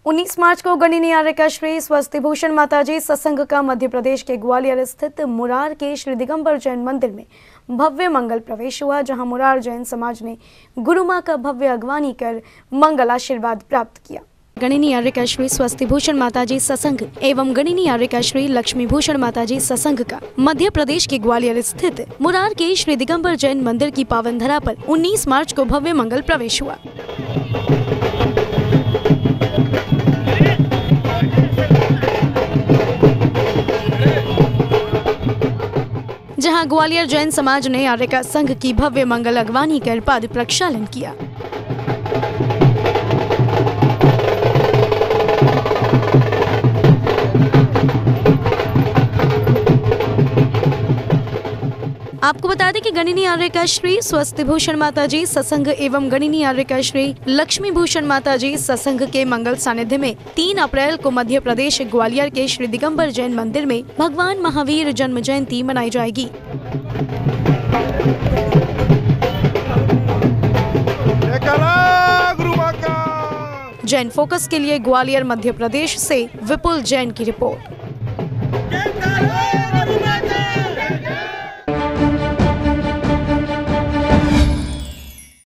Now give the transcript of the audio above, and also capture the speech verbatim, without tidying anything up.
उन्नीस मार्च को गणिनी आर्य का श्री स्वस्तिभूषण माताजी सत्संग का मध्य प्रदेश के ग्वालियर स्थित मुरार के श्री दिगंबर जैन मंदिर में भव्य मंगल प्रवेश हुआ, जहां मुरार जैन समाज ने गुरु मां का भव्य अगवानी कर मंगल आशीर्वाद प्राप्त किया। गणिनी आर्य का श्री स्वस्तिभूषण माताजी सत्संग एवं गणिनी आर्य का श्री लक्ष्मीभूषण माताजी सत्संग का मध्य प्रदेश के ग्वालियर स्थित मुरार के श्री दिगंबर जैन मंदिर की पावन धरा पर उन्नीस मार्च को भव्य मंगल प्रवेश हुआ। जहां ग्वालियर जैन समाज ने आर्य का संघ की भव्य मंगल अगवानी कर पाद प्रक्षालन किया। आपको बता दें कि गणिनी आर्य का श्री स्वस्तिभूषण माताजी सत्संग एवं गणिनी आर्य का श्री लक्ष्मीभूषण माताजी सत्संग के मंगल सानिध्य में तीन अप्रैल को मध्य प्रदेश ग्वालियर के श्री दिगंबर जैन मंदिर में भगवान महावीर जन्म जयंती मनाई जाएगी। जैन फोकस के लिए ग्वालियर मध्य प्रदेश से विपुल जैन की रिपोर्ट।